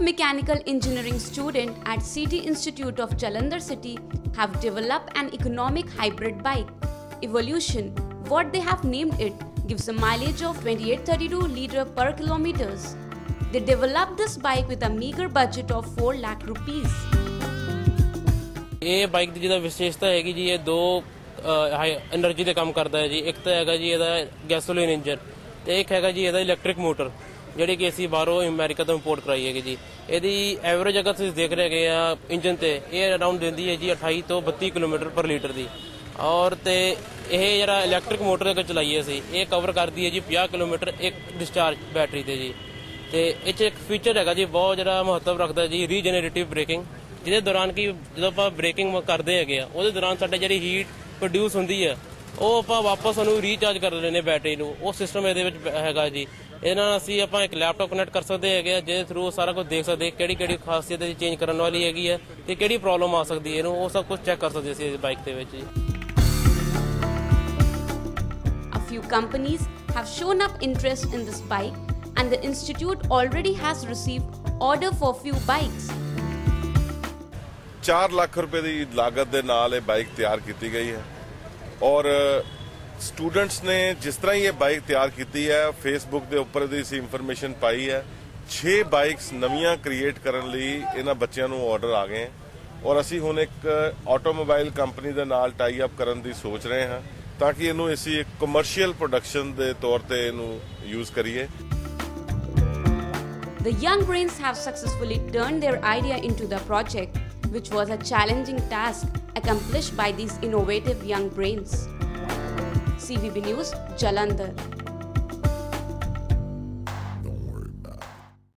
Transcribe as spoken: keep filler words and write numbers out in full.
mechanical engineering students at City Institute of Jalandhar City have developed an economic hybrid bike. Evolution, what they have named it, gives a mileage of twenty-eight thirty-two litre per kilometers. They developed this bike with a meager budget of four lakh rupees. ਇਹ bike ਦੀ ਜਿਹਦਾ ਵਿਸ਼ੇਸ਼ਤਾ ਹੈਗੀ ਜੀ, ਇਹ ਦੋ energy ਦੇ ਕੰਮ ਕਰਦਾ ਹੈ ਜੀ। ਇੱਕ ਤਾਂ ਹੈਗਾ ਜੀ ਇਹਦਾ ਗੈਸੋਲੀਨ ਇੰਜਨ ਤੇ ਇੱਕ ਹੈਗਾ ਜੀ ਇਹਦਾ ਇਲੈਕਟ੍ਰਿਕ ਮੋਟਰ, ਜਿਹੜੀ ਕਿ ਅਸੀਂ ਬਾਹਰੋਂ ਅਮਰੀਕਾ ਤੋਂ ਇੰਪੋਰਟ ਕਰਾਈ ਹੈਗੀ ਜੀ। ਇਹਦੀ ਐਵਰੇਜ ਅਗਰ ਤੁਸੀਂ ਦੇਖ ਰਹੇ ਹੈਗੇ ਆ ਇੰਜਨ ਤੇ, ਇਹ ਅਰਾਊਂਡ ਦਿੰਦੀ ਹੈ ਜੀ ਅਠਾਈ ਤੋਂ ਬੱਤੀ ਕਿਲੋਮੀਟਰ ਪਰ ਲੀਟਰ ਦੀ। ਔਰ ਤੇ ਇਹ ਜਿਹੜਾ ਇਲੈਕਟ੍ਰਿਕ ਮੋਟਰ ਅਗਰ ਚਲਾਈਏ ਅਸੀਂ, ਇਹ ਕਵਰ ਕਰਦੀ ਹੈ ਜੀ ਪੰਜਾਹ ਕਿਲੋਮੀਟਰ ਇੱਕ ਡਿਸਚਾਰਜ ਬੈਟਰੀ ਤੇ ਜੀ। ਤੇ ਇਹ 'ਚ ਇੱਕ ਫੀਚਰ ਹੈਗਾ ਜੀ ਬਹੁਤ ਜਿਹੜਾ ਮਹੱਤਵ ਰੱਖਦਾ ਜੀ, ਰੀਜਨਰੇਟਿਵ ਬ੍ਰੇਕਿੰਗ, ਜਿਹਦੇ ਦੌਰਾਨ ਕਿ ਜਦੋਂ ਆਪਾਂ ਬ੍ਰੇਕਿੰਗ ਕਰਦੇ ਹੈਗੇ ਆ, ਉਹਦੇ ਦੌਰਾਨ ਸਾਡੇ ਜਿਹੜੀ ਹੀਟ ਪ੍ਰੋਡਿਊਸ ਹੁੰਦੀ ਹੈ ਉਹ ਆਪਾਂ ਵਾਪਸ ਉਹਨੂੰ ਰੀਚਾਰਜ ਕਰ ਲੈਂਦੇ ਬੈਟਰੀ ਨੂੰ। ਉਹ ਸਿਸਟਮ ਇਹਦੇ ਵਿੱਚ ਹੈਗਾ ਜੀ। ਇਹਦੇ ਨਾਲ ਅਸੀਂ ਆਪਾਂ ਇੱਕ ਲੈਪਟਾਪ ਕਨੈਕਟ ਕਰ ਸਕਦੇ ਹੈਗੇ ਆ, ਜਿਹਦੇ ਥਰੂ ਸਾਰਾ ਕੁਝ ਦੇਖ ਸਕਦੇ ਕਿਹੜੀ ਕਿਹੜੀ ਖਾਸੀਅਤ ਇਹਦੀ ਚੇਂਜ ਕਰਨ ਵਾਲੀ ਹੈਗੀ ਹੈ ਤੇ ਕਿਹੜੀ ਪ੍ਰੋਬਲਮ ਆ ਸਕਦੀ ਹੈ, ਇਹਨੂੰ ਉਹ ਸਭ ਕੁਝ ਚੈੱਕ ਕਰ ਸਕਦੇ ਅਸੀਂ ਇਸ ਬਾਈਕ ਦੇ ਵਿੱਚ ਜੀ। A few companies have shown up interest in this bike and the institute already has received order for few bikes. ਚਾਰ ਲੱਖ ਰੁਪਏ ਦੀ ਲਾਗਤ ਦੇ ਨਾਲ ਇਹ ਬਾਈਕ ਤਿਆਰ ਕੀਤੀ ਗਈ ਹੈ ਔਰ ਸਟੂਡੈਂਟਸ ਨੇ ਜਿਸ ਤਰ੍ਹਾਂ ਹੀ ਇਹ ਬਾਈਕ ਤਿਆਰ ਕੀਤੀ ਹੈ, ਫੇਸਬੁੱਕ ਦੇ ਉੱਪਰ ਦੀ ਸੀ ਇਨਫੋਰਮੇਸ਼ਨ ਪਾਈ ਹੈ। ਛੇ ਬਾਈਕਸ ਨਵੀਆਂ ਕ੍ਰੀਏਟ ਕਰਨ ਲਈ ਇਹਨਾਂ ਬੱਚਿਆਂ ਨੂੰ ਆਰਡਰ ਆ ਗਏ ਔਰ ਅਸੀਂ ਹੁਣ ਇੱਕ ਆਟੋਮੋਬਾਈਲ ਕੰਪਨੀ ਦੇ ਨਾਲ ਟਾਈ ਅਪ ਕਰਨ ਦੀ ਸੋਚ ਰਹੇ ਹਾਂ ਤਾਂ ਕਿ ਇਹਨੂੰ ਅਸੀਂ ਇੱਕ ਕਮਰਸ਼ੀਅਲ ਪ੍ਰੋਡਕਸ਼ਨ ਦੇ ਤੌਰ ਤੇ ਇਹਨੂੰ ਯੂਜ਼ ਕਰੀਏ। The young brains have successfully turned their idea into the project, which was a challenging task accomplished by these innovative young brains. C V B News, Jalandhar.